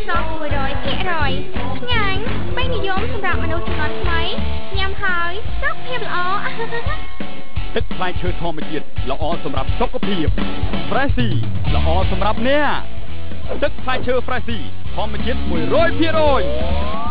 សក់100%ញ៉ាញ់ពេញនិយមសម្រាប់មនុស្សជំនាន់ថ្មីញ៉ាំហើយសុខភាពល្អទឹកផ្លែឈើធម្មជាតិល្អសម្រាប់សុខភាព Freshy ល្អសម្រាប់អ្នកទឹកផ្លែឈើ Freshy ធម្មជាតិ100%